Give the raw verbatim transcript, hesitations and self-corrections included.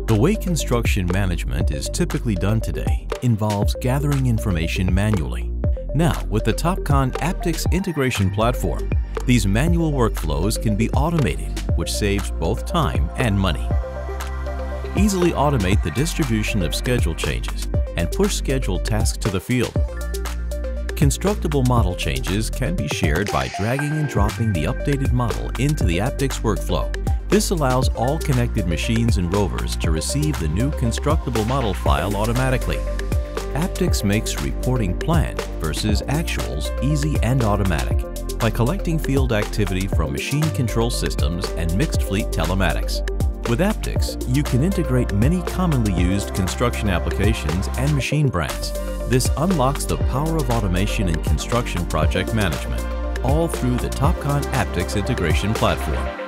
The way construction management is typically done today involves gathering information manually. Now, with the Topcon Aptix integration platform, these manual workflows can be automated, which saves both time and money. Easily automate the distribution of schedule changes and push scheduled tasks to the field. Constructible model changes can be shared by dragging and dropping the updated model into the Aptix workflow. This allows all connected machines and rovers to receive the new constructible model file automatically. Aptix makes reporting planned versus actuals easy and automatic by collecting field activity from machine control systems and mixed fleet telematics. With Aptix, you can integrate many commonly used construction applications and machine brands. This unlocks the power of automation in construction project management, all through the Topcon Aptix integration platform.